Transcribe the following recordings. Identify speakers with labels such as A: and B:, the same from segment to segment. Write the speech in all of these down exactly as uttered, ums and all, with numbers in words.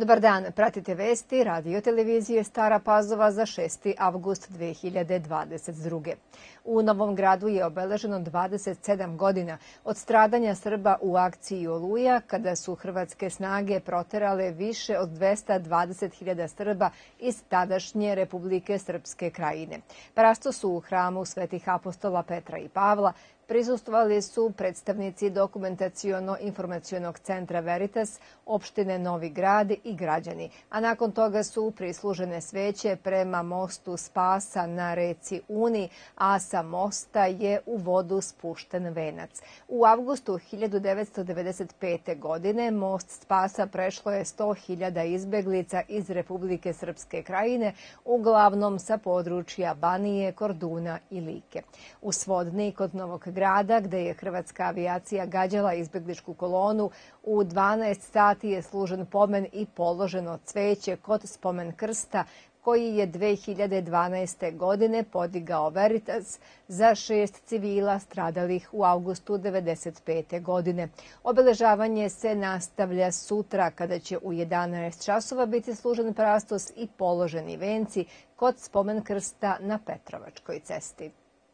A: Dobar dan, pratite vesti radio televizije Stara Pazova za šesti avgust dve hiljade dvadeset druge. U Novom Gradu je obeleženo dvadeset sedam godina od stradanja Srba u akciji Oluja, kada su hrvatske snage proterale više od dvesta dvadeset hiljada Srba iz tadašnje Republike Srpske Krajine. Prasto su u hramu svetih apostola Petra i Pavla prisustvovali su predstavnici Dokumentaciono-informacionog centra Veritas, opštine Novi Grad i građani, a nakon toga su prislužene sveće prema mostu Spasa na reci Uni, a sa mosta je u vodu spušten venac. U avgustu hiljadu devetsto devedeset pete. godine most Spasa prešlo je sto hiljada izbeglica iz Republike Srpske Krajine, uglavnom sa područja Banije, Korduna i Like. U Svodni kod Novog Grada, gde je hrvatska avijacija gađala izbegličku kolonu, u dvanaest sati je služen pomen i položeno cveće kod spomen krsta koji je dve hiljade dvanaeste. godine podigao Veritas za šest civila stradalih u avgustu devedeset pete. godine. Obeležavanje se nastavlja sutra kada će u jedanaest časova biti služen prastos i položeni venci kod spomen krsta na Petrovačkoj cesti.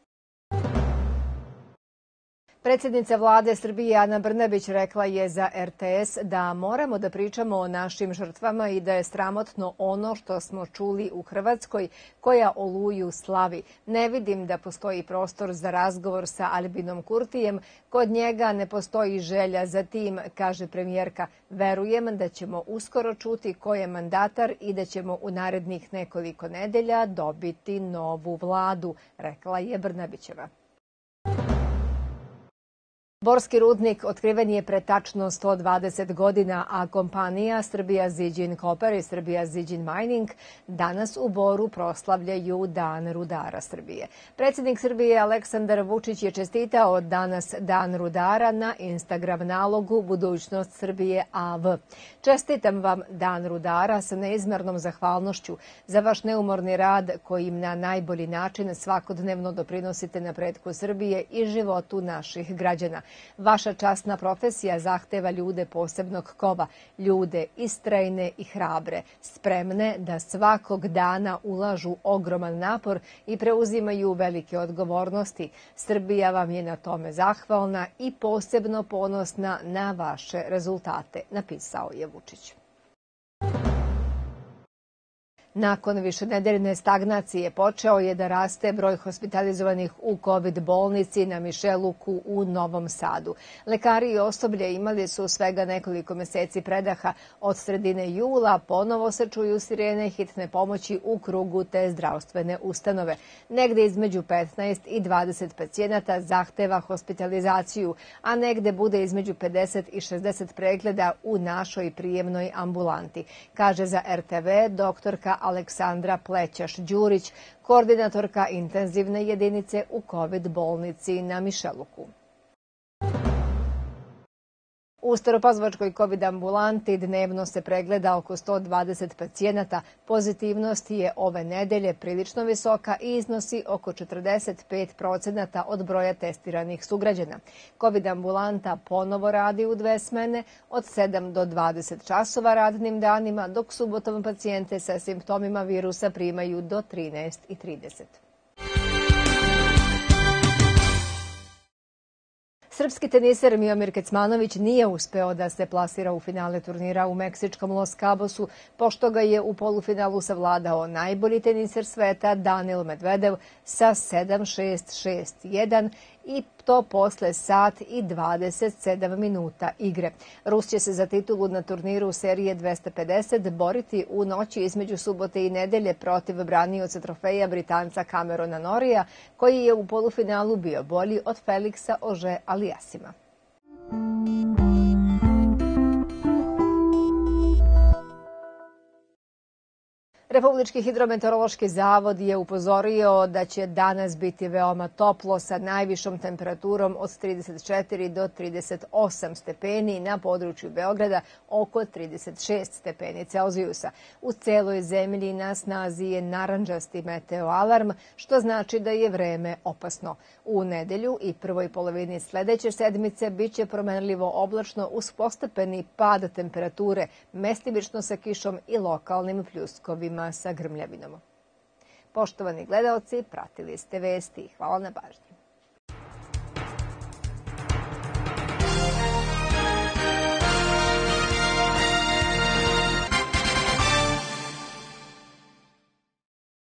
A: Predsjednica vlade Srbije Ana Brnabić rekla je za R T S da moramo da pričamo o našim žrtvama i da je sramotno ono što smo čuli u Hrvatskoj, koja Oluju slavi. Ne vidim da postoji prostor za razgovor sa Albinom Kurtijem. Kod njega ne postoji želja za tim, kaže premijerka. Verujem da ćemo uskoro čuti ko je mandatar i da ćemo u narednih nekoliko nedelja dobiti novu vladu, rekla je Brnabićeva. Borski rudnik otkriven je pre tačno sto dvadeset godina, a kompanija Srbija Ziđin Koper i Srbija Ziđin Mining danas u Boru proslavljaju Dan rudara Srbije. Predsjednik Srbije Aleksandar Vučić je čestitao danas Dan rudara na Instagram nalogu Budućnost Srbije A V. Čestitam vam Dan rudara sa neizmernom zahvalnošću za vaš neumorni rad kojim na najbolji način svakodnevno doprinosite napretku Srbije i životu naših građana. Vaša časna profesija zahteva ljude posebnog kova, ljude istrajne i hrabre, spremne da svakog dana ulažu ogroman napor i preuzimaju velike odgovornosti. Srbija vam je na tome zahvalna i posebno ponosna na vaše rezultate, napisao je Vučić. Nakon višenedeljne stagnacije počeo je da raste broj hospitalizovanih u kovid bolnici na Mišeluku u Novom Sadu. Lekari i osoblje imali su svega nekoliko meseci predaha. Od sredine jula ponovo se čuju sirene hitne pomoći u krugu te zdravstvene ustanove. Negde između petnaest i dvadeset pacijenata zahteva hospitalizaciju, a negde bude između pedeset i šezdeset pregleda u našoj prijemnoj ambulanti, kaže za R T V doktorka Aleksandra Plećaš-Đurić, koordinatorka intenzivne jedinice u kovid bolnici na Mišeluku. U Staropazovačkoj kovid ambulanti dnevno se pregleda oko sto dvadeset pacijenata. Pozitivnost je ove nedelje prilično visoka i iznosi oko četrdeset pet procenata od broja testiranih sugrađana. Kovid ambulanta ponovo radi u dve smene od sedam do dvadeset časova radnim danima, dok subotom pacijente sa simptomima virusa primaju do trinaest i trideset. Srpski teniser Miomir Kecmanović nije uspeo da se plasira u finale turnira u meksičkom Los Cabosu, pošto ga je u polufinalu savladao najbolji teniser sveta Danil Medvedev sa sedam šest šest jedan i to posle sat i dvadeset sedam minuta igre. Rus će se za titulu na turniru serije dvesta pedeset boriti u noći između subote i nedelje protiv branioca trofeja Britanca Camerona Norrija, koji je u polufinalu bio bolji od Feliksa Ože Aliasima. Republički hidrometeorološki zavod je upozorio da će danas biti veoma toplo sa najvišom temperaturom od trideset četiri do trideset osam stepeni, na području Beograda oko trideset šest stepeni Celzijusa. U celoj zemlji na snazi je narandžasti meteoalarm, što znači da je vreme opasno. U nedelju i prvoj polovini sledeće sedmice biće promenljivo oblačno uz postepeni pad temperature, mestimično sa kišom i lokalnim pljuskovima sa grmljavinom. Poštovani gledaoci, pratili ste vesti. Hvala na pažnji.